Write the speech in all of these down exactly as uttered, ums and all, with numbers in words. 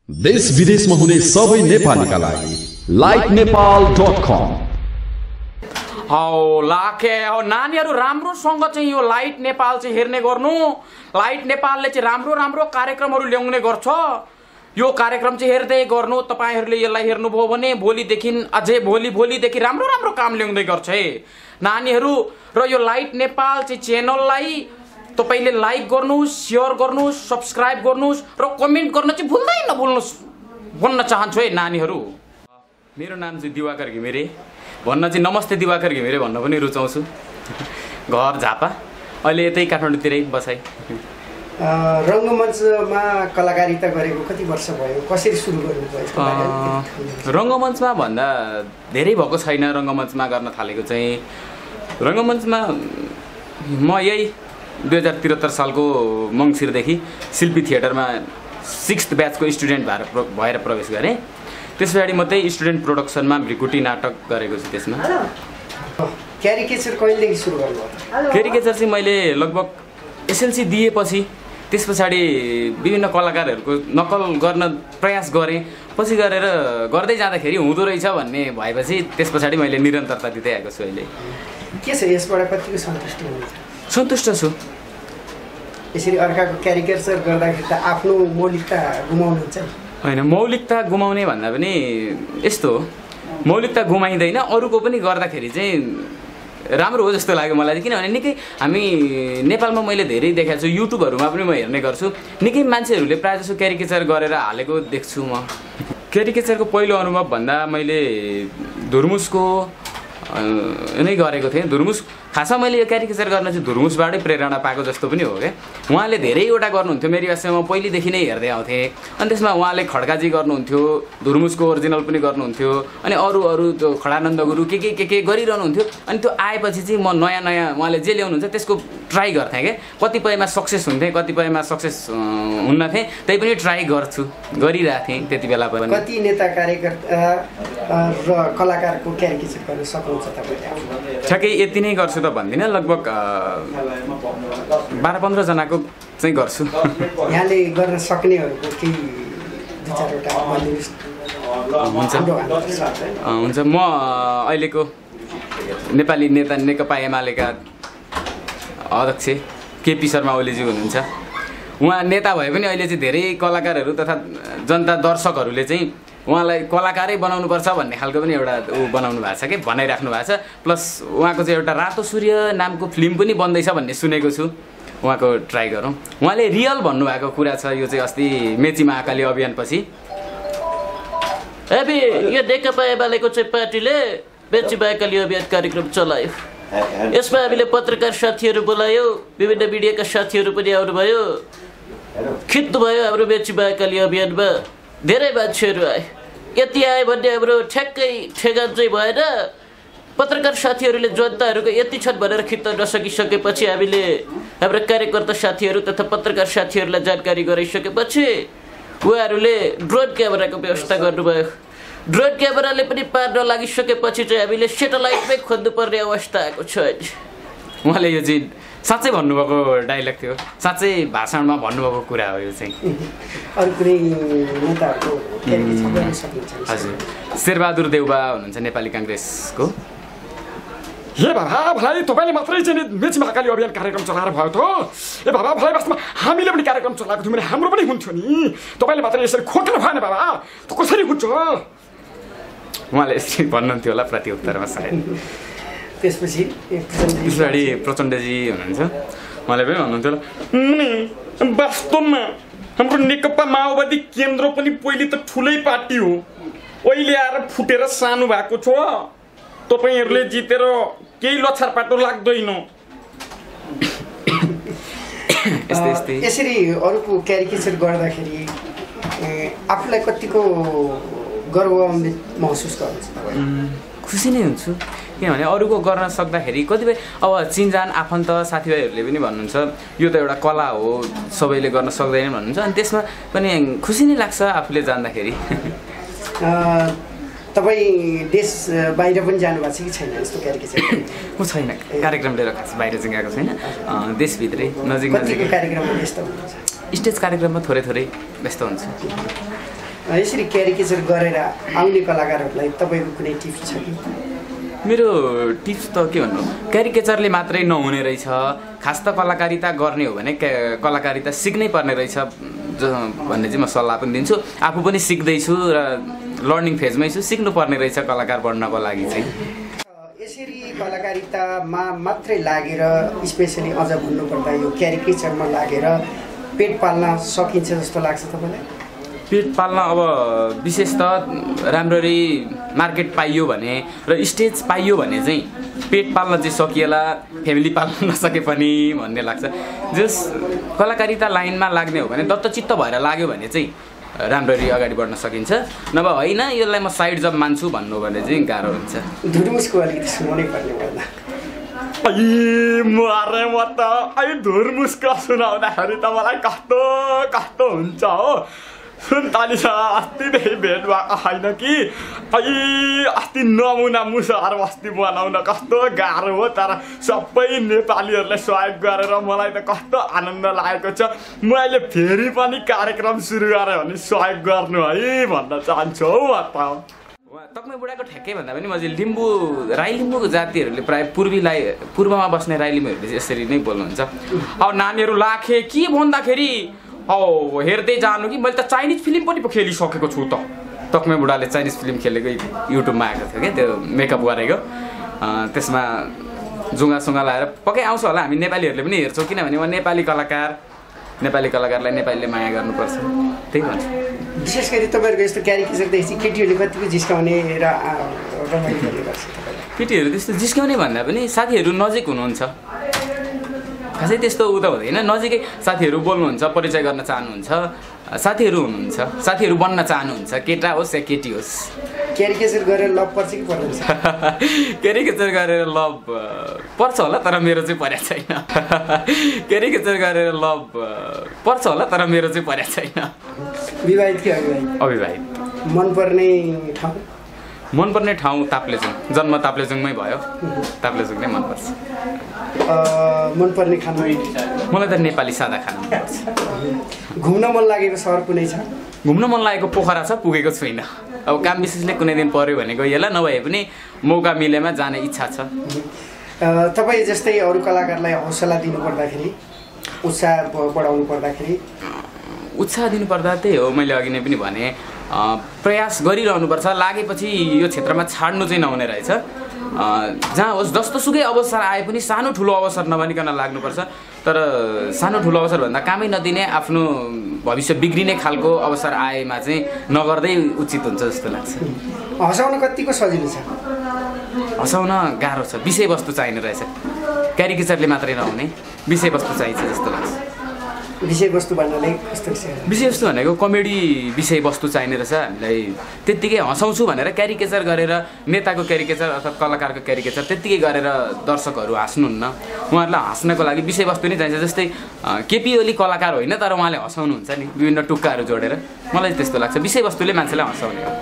देश विदेशमा हुने सबै नेपालीका लागि लाइक नेपाल डट कम। हौ लाखे हौ नानीहरु राम्रोसँग चाहिँ यो लाइट नेपाल चाहिँ हेर्ने गर्नु। लाइट नेपालले चाहिँ राम्रो राम्रो कार्यक्रमहरु ल्याउने गर्छ। यो कार्यक्रम चाहिँ हेर्दै गर्नु। तपाईहरुले यसलाई हेर्नुभयो भने भोलिदेखि अझै भोलि भोलिदेखि राम्रो राम्रो काम ल्याउँदै गर्छ है नानीहरु। र यो लाइट नेपाल चाहिँ च्यानललाई तपाईले लाइक गर्नुस्, शेयर गर्नुस्, सब्स्क्राइब गर्नुस् र कमेन्ट गर्न चाहिँ भुल्दै नभुल्नुस् भन्न चाहन्छु है नानीहरु। मेरो नाम चाहिँ दिवाकर घिमिरे, भन्न चाहिँ नमस्ते दिवाकर घिमिरे भन्न पनि रुचाउँछु। घर झापा, अहिले यतै काठमाडौँतिरै बसाइ। रंगमञ्चमा कलाकारिता गरेको कति वर्ष भयो? कसरी सुरु गर्नुभयो? रंगमञ्चमा भन्दा धेरै भएको छैन। रंगमञ्चमा गर्न थालेको चाहिँ रंगमञ्चमा म यही दुई हजार त्रिहत्तर सालको मङ्सिरदेखि शिल्पी थिएटरमा सिक्स्थ ब्याचको स्टुडेन्ट भएर भएर प्रवेश गरेँ। त्यस पछाडि म त्यही स्टुडेन्ट प्रोडक्सनमा भ्रिकुटी नाटक गरेको छु। त्यसमा क्यारिकेचर कहिलेदेखि सुरु गर्नुभयो? क्यारिकेचर चाहिँ मैले लगभग एसएलसी दिएपछि त्यस पछाडि विभिन्न कलाकारहरूको नकल गर्न प्रयास गरेँ। पछि गरेर गर्दै जाँदाखेरि हुँदो रहेछ भन्ने भएपछि त्यस पछाडि मैले निरन्तरता दिँदै आएको छु। अहिले के छ यसबाट कतिको सन्तुष्ट हुनुहुन्छ? सन्तुष्ट छु। यसरी अर्काको क्यारिकेचर गर्दाखेरि त आफ्नो मौलिकता गुमाउनुहुन्छ नि? होइन, मौलिकता गुमाउने भन्दा पनि यस्तो हो, मौलिकता गुमाइँदैन। अरूको पनि गर्दाखेरि चाहिँ राम्रो हो जस्तो लाग्यो मलाई। किनभने निकै हामी नेपालमा मैले धेरै देखाएको छु, युट्युबहरूमा पनि म हेर्ने गर्छु। निकै मान्छेहरूले प्रायः जसो क्यारिकेचर गरेर हालेको देख्छु म। क्यारिकेचरको पहिलो अनुभव भन्दा मैले धुर्मुसको नै गरेको थिएँ। धुर्मुस खासमा मैले यो क्यारिकेचर गर्न चाहिँ धुर्मुसबाटै प्रेरणा पाएको जस्तो पनि हो क्या। उहाँले धेरैवटा गर्नुहुन्थ्यो मेरी आशामा, पहिलेदेखि नै हेर्दै आउँथेँ। अनि त्यसमा उहाँले खड्काजी गर्नुहुन्थ्यो, धुर्मुसको ओरिजिनल पनि गर्नुहुन्थ्यो, अनि अरू अरू त्यो खडानन्द गुरु के के के के गरिरहनुहुन्थ्यो। अनि त्यो आएपछि चाहिँ म नयाँ नयाँ उहाँले जे ल्याउनुहुन्छ त्यसको ट्राई गर्थेँ क्या। कतिपयमा सक्सेस हुन्थेँ, कतिपयमा सक्सेस हुन्न थिएँ, त्यही पनि ट्राई गर्छु गरिरहेको थिएँ त्यति बेला पनि। कति नेता कार्यकर्ता र कलाकारको क्यारिकेचर गर्न सक्नुहुन्छ तपाईँले? ठ्याक्कै यति नै गर्छु त भन्दिनँ, लगभग बाह्र पन्ध्रजनाको चाहिँ गर्छु। यहाँले गर्न सक्नेहरूको केही दुई चारवटा हुन्छ हुन्छ म अहिलेको नेपाली नेता नेकपा एमालेका अध्यक्ष केपी शर्मा ओलीजी हुनुहुन्छ। उहाँ नेता भए पनि अहिले चाहिँ धेरै कलाकारहरू तथा जनता दर्शकहरूले चाहिँ उहाँलाई कलाकारै बनाउनुपर्छ भन्ने खालको पनि एउटा ऊ बनाउनु भएको छ कि भनाइराख्नु भएको छ। प्लस उहाँको चाहिँ एउटा रातो सूर्य नामको फिल्म पनि बन्दैछ भन्ने सुनेको छु। उहाँको ट्राई गरौँ। उहाँले रियल भन्नुभएको कुरा छ। यो चाहिँ अस्ति मेची महाकाली अभियानपछि अब यो नेकपा एमालेको चाहिँ पार्टीले मेची महाकाली अभियान कार्यक्रम चलायो। यसमा हामीले पत्रकार साथीहरू बोलायो, विभिन्न मिडियाका साथीहरू पनि आउनुभयो, खिच्नुभयो हाम्रो मेची महाकाली अभियानमा। धेरै मान्छेहरू आए। यति आयो भन्ने हाम्रो ठ्याक्कै ठेगान चाहिँ भएन। पत्रकार साथीहरूले जनताहरूको यति छन् भनेर खिच्न नसकिसकेपछि हामीले हाम्रो कार्यकर्ता साथीहरू तथा पत्रकार साथीहरूलाई जानकारी गराइसकेपछि उहाँहरूले ड्रोन क्यामेराको व्यवस्था गर्नुभयो। ड्रोन क्यामेराले पनि पार नलागिसकेपछि चाहिँ हामीले सेटेलाइटमै खोज्नुपर्ने अवस्था आएको छ अहिले। उहाँले यो चाहिँ साँच्चै भन्नुभएको डाइलग थियो, साँच्चै भाषणमा भन्नुभएको कुरा हो यो चाहिँ। अरू कुनै नेताहरूको क्यारिकेचर गर्न सक्नुहुन्छ? हजुर, शेरबहादुर देउबा हुनुहुन्छ नेपाली काङ्ग्रेसको। हे बाबा भलाई तपाईँले मात्रै चाहिँ मेची महाकाली अभियान कार्यक्रम चलाएर भयो त? ए बाबा भलाई वास्तवमा हामीले पनि कार्यक्रम चलाएको थियौँ भने हाम्रो पनि हुन्थ्यो नि। तपाईँले मात्रै यसरी खोक्नु भएन बाबा, त कसरी हुन्छ? उहाँले यसरी भन्नुहुन्थ्यो होला प्रति उत्तरमा सायद। त्यसपछि पछाडि प्रचण्डजी हुनुहुन्छ। उहाँले पनि भन्नुहुन्थ्यो होला वास्तवमा हाम्रो नेकपा माओवादी केन्द्र पनि पहिले त ठुलै पार्टी हो, अहिले आएर फुटेर सानो भएको छ। तपाईँहरूले जितेर केही लछार पाटो लाग्दैन। यसरी अरूको क्यारिकेचर गर्दाखेरि आफूलाई कतिको गर्वान्वित महसुस गर्नुहुन्छ? खुसी नै हुन्छु। किनभने अरूको गर्न सक्दाखेरि कतिपय अब चिनजान आफन्त साथीभाइहरूले पनि भन्नुहुन्छ यो त एउटा कला हो, सबैले गर्न सक्दैन भन्नुहुन्छ। अनि त्यसमा पनि खुसी नै लाग्छ आफूले जान्दाखेरि। तपाईँ देश बाहिर पनि जानुभएको छ कि छैन यस्तो क्यारिकेचर? म छैन, कार्यक्रम लिएर खास बाहिर चाहिँ गएको छैन। देशभित्रै नजिक नजिक कार्यक्रममा व्यस्त हुनुहुन्छ? स्टेज कार्यक्रममा थोरै थोरै व्यस्त हुन्छ। यसरी क्यारिकेचर गरेर आउने कलाकारहरूलाई तपाईँको कुनै टिप्स छ कि? मेरो टिप्स त के भन्नु, क्यारिकेचरले मात्रै नहुने रहेछ, खास त कलाकारिता गर्ने हो भने कलाकारिता सिक्नै पर्ने रहेछ भन्ने चाहिँ म सल्लाह पनि दिन्छु। आफू पनि सिक्दैछु र लर्निङ फेजमै छु, सिक्नुपर्ने रहेछ कलाकार बन्नको लागि चाहिँ। यसरी कलाकारितामा मात्रै लागेर स्पेसली अझ भन्नुपर्दा यो क्यारिकेचरमा लागेर पेट पाल्न सकिन्छ जस्तो लाग्छ तपाईँलाई? पेट पाल्न अब विशेष त राम्ररी मार्केट पाइयो भने र स्टेज पाइयो भने चाहिँ पेट पाल्न चाहिँ सकिएला, फ्यामिली पाल्न नसके पनि भन्ने लाग्छ। जस कलाकारिता लाइनमा लाग्ने हो भने दत्तचित्त भएर लाग्यो भने चाहिँ राम्ररी अगाडि बढ्न सकिन्छ, नभए होइन यसलाई म साइड जब मान्छु भन्नु भने चाहिँ गाह्रो हुन्छ। धुर्मुसको अलिकति सुनाउनै पर्ने भएन। ऐ मारे म त ऐ धुर्मुसका सुनाउँदाखेरि त मलाई कस्तो कस्तो हुन्छ हो। सुन्तालीसँग अस्तिदेखि भेट भएको छैन कि ऐ अस्ति नमुना मुसार बस्ती बनाउन कस्तो गाह्रो हो, तर सबै नेपालीहरूले सहयोग गरेर मलाई त कस्तो आनन्द लागेको छ। म अहिले फेरि पनि कार्यक्रम सुरु गरेँ भने सहयोग गर्नु है भन्न चाहन्छु हौ। म त तक्मै बुढाको ठ्याक्कै भन्दा पनि म चाहिँ लिम्बू राई लिम्बूको जातिहरूले प्रायः पूर्वीलाई पूर्वमा बस्ने राई लिम्बूहरूले चाहिँ यसरी नै बोल्नुहुन्छ। अब नानीहरू लाखे के भन्दाखेरि औ हेर्दै जानु कि मैले त चाइनिज फिल्म पनि पो खेलिसकेको छु त। तक्मै बुढाले चाइनिज फिल्म खेलेको युट्युबमा आएको थियो क्या, त्यो मेकअप गरेको, त्यसमा जुङ्गासुङ्गा लाएर पक्कै आउँछ होला। हामी नेपालीहरूले पनि हेर्छौँ किनभने म नेपाली कलाकार, नेपाली कलाकारलाई नेपालीले माया गर्नुपर्छ, त्यही भन्छ। विशेष गरी तपाईँहरूको यस्तो क्यारिकेचरदेखि केटीहरूले कतिको जिस्काउने र रमाइलो गर्ने गर्छ? केटीहरू त्यस्तो जिस्काउने भन्दा पनि साथीहरू नजिक हुनुहुन्छ, खासै त्यस्तो उ त हुँदैन। नजिकै साथीहरू बोल्नुहुन्छ, परिचय गर्न चाहनुहुन्छ, साथीहरू हुनुहुन्छ, साथीहरू बन्न चाहनुहुन्छ, केटा होस् या केटी होस्। क्यारिकेचर गरेर लभ पर्छ कि पर्दैन? क्यारिकेचर गरेर लभ पर्छ होला, तर मेरो चाहिँ परेको छैन। क्यारिकेचर गरेर लभ पर्छ होला, तर मेरो चाहिँ परेको छैन। विवाहित कि अविवाहित? अविवाहित। मनपर्ने ठाउँ? मनपर्ने ठाउँ ताप्लेजुङ, जन्म ताप्लेजुङमै भयो, ताप्लेजुङ नै मनपर्छ। मनपर्ने खाना? मलाई त नेपाली सादा खाना मनपर्छ। घुम्न मन लागेको सहर कुनै छ? घुम्न मन लागेको पोखरा छ, पुगेको छुइनँ। अब काम विशेषले कुनै दिन पऱ्यो भने गइएला, नभए पनि मौका मिलेमा जाने इच्छा छ। तपाईँ जस्तै अरू कलाकारलाई हौसला दिनुपर्दाखेरि, उत्साह बढाउनु पर्दाखेरि? उत्साह दिनुपर्दा त्यही हो, मैले अघि नै पनि भने प्रयास गरिरहनुपर्छ। लागेपछि यो क्षेत्रमा छाड्नु चाहिँ नहुने रहेछ। जहाँ होस् जस्तोसुकै अवसर आए पनि सानो ठुलो अवसर नभनिकन लाग्नुपर्छ। तर सानो ठुलो अवसर भन्दा कामै नदिने, आफ्नो भविष्य बिग्रिने खालको अवसर आएमा चाहिँ नगर्दै उचित हुन्छ जस्तो लाग्छ। हँसाउन कतिको सजिलो छ? हँसाउन गाह्रो छ, विषयवस्तु चाहिने रहेछ। क्यारिकेचरले मात्रै नहुने, विषयवस्तु चाहिन्छ जस्तो लाग्छ। विषयवस्तु भन्नाले कस्तो? विषयवस्तु भनेको कमेडी विषयवस्तु चाहिने रहेछ हामीलाई। त्यत्तिकै हँसाउँछु भनेर क्यारिकेचर गरेर, नेताको क्यारिकेचर अथवा कलाकारको क्यारिकेचर त्यत्तिकै गरेर दर्शकहरू हाँस्नुहुन्न। उहाँहरूलाई हाँस्नको लागि विषयवस्तु नै चाहिन्छ। जस्तै केपी ओली कलाकार होइन, तर उहाँले हँसाउनुहुन्छ नि विभिन्न टुक्काहरू जोडेर। मलाई त्यस्तो लाग्छ, विषयवस्तुले मान्छेलाई हँसाउने हो।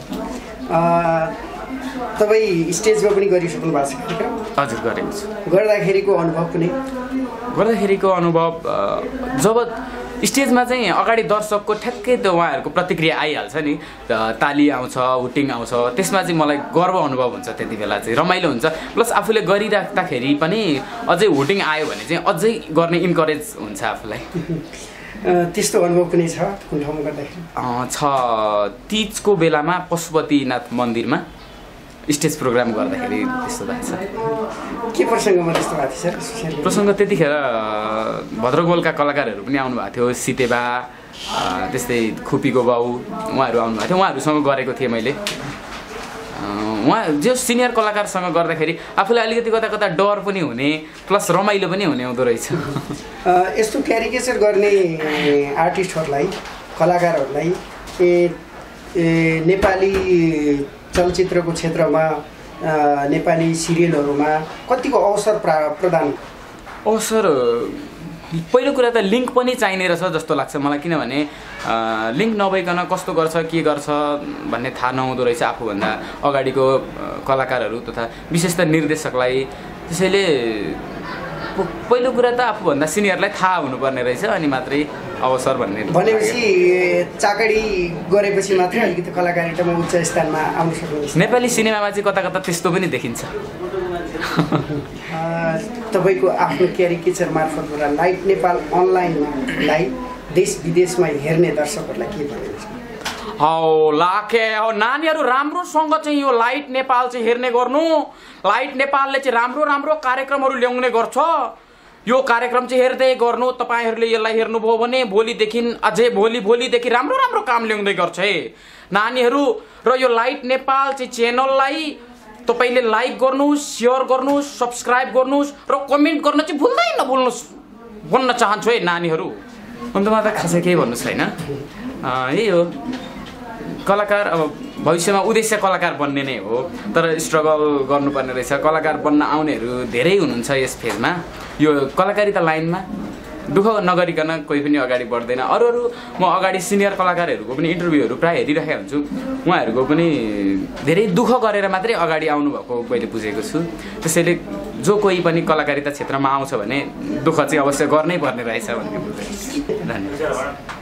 तपाईँ स्टेजमा पनि गरिसक्नु भएको छ? हजुर, गरेको छु। गर्दाखेरिको अनुभव कुनै? गर्दाखेरिको अनुभव जब स्टेजमा चाहिँ अगाडि दर्शकको ठ्याक्कै त्यो उहाँहरूको प्रतिक्रिया आइहाल्छ नि, ताली आउँछ, हुटिङ आउँछ, त्यसमा चाहिँ मलाई गर्व अनुभव हुन्छ। त्यति बेला चाहिँ रमाइलो हुन्छ। प्लस आफूले गरिराख्दाखेरि पनि अझै हुटिङ आयो भने चाहिँ अझै गर्ने इन्करेज हुन्छ आफूलाई। त्यस्तो अनुभव कुनै छ कुन ठाउँमा गर्दाखेरि? छ, तीजको बेलामा पशुपतिनाथ मन्दिरमा स्टेज प्रोग्राम गर्दाखेरि त्यस्तो भएको छ। के प्रसङ्गमा त्यस्तो भएको थियो सर? प्रसङ्ग त्यतिखेर भद्रगोलका कलाकारहरू पनि आउनुभएको थियो, सितेबा, त्यस्तै खुपीको बाउ, उहाँहरू आउनुभएको थियो। उहाँहरूसँग गरेको थिएँ मैले। उहाँ जो सिनियर कलाकारसँग गर्दाखेरि आफूलाई अलिकति कता कता डर पनि हुने, प्लस रमाइलो पनि हुने हुँदो रहेछ। यस्तो क्यारिकेचर गर्ने आर्टिस्टहरूलाई, कलाकारहरूलाई नेपाली चलचित्रको क्षेत्रमा, नेपाली सिरियलहरूमा कतिको अवसर प्रा प्रदान? अवसर पहिलो कुरा त लिङ्क पनि चाहिने रहेछ जस्तो लाग्छ मलाई। किनभने लिङ्क नभइकन कस्तो गर्छ, के गर्छ भन्ने थाहा नहुँदो रहेछ आफूभन्दा अगाडिको कलाकारहरू तथा विशेष त निर्देशकलाई। त्यसैले पहिलो कुरा त आफूभन्दा सिनियरलाई थाहा हुनुपर्ने रहेछ अनि मात्रै अवसर भन्ने भनेपछि चाकडी गरेपछि मात्रै अलिकति कलाकारितामा उच्च स्थानमा आउन सक्नुहुन्छ। नेपाली सिनेमामा चाहिँ कता कता त्यस्तो पनि देखिन्छ। तपाईँको आफ्नो क्यारिकेचर मार्फतबाट लाइट नेपाल अनलाइनलाई देश विदेशमा हेर्ने दर्शकहरूलाई के भन्नुहुन्छ? हौ लाखे हौ नानीहरू राम्रोसँग चाहिँ यो लाइट नेपाल चाहिँ हेर्ने गर्नु। लाइट नेपालले चाहिँ राम्रो राम्रो कार्यक्रमहरू ल्याउने गर्छ। यो कार्यक्रम चाहिँ हेर्दै गर्नु। तपाईँहरूले यसलाई हेर्नुभयो भने भोलिदेखि अझै भोलि भोलिदेखि राम्रो राम्रो काम ल्याउँदै गर्छ है नानीहरू। र यो लाइट नेपाल चाहिँ च्यानललाई तपाईँले लाइक गर्नुहोस्, सेयर गर्नुहोस्, सब्सक्राइब गर्नुहोस् र कमेन्ट गर्न चाहिँ भुल्दै नभुल्नुहोस् भन्न चाहन्छु है नानीहरू। अन्त म त खासै केही भन्नु छैन। यही हो कलाकार। अब भविष्यमा उद्देश्य कलाकार बन्ने नै हो, तर स्ट्रगल गर्नुपर्ने रहेछ। कलाकार बन्न आउनेहरू धेरै हुनुहुन्छ यस फेजमा। यो कलाकारिता लाइनमा दुःख नगरिकन कोही पनि अगाडि बढ्दैन। अरू अरू म अगाडि सिनियर कलाकारहरूको पनि इन्टरभ्यूहरू प्रायः हेरिरहेको हुन्छु। उहाँहरूको पनि धेरै दुःख गरेर मात्रै अगाडि आउनुभएको मैले बुझेको छु। त्यसैले जो कोही पनि कलाकारिता क्षेत्रमा आउँछ भने दुःख चाहिँ अवश्य गर्नै पर्ने रहेछ भन्ने बुझेको छु। धन्यवाद।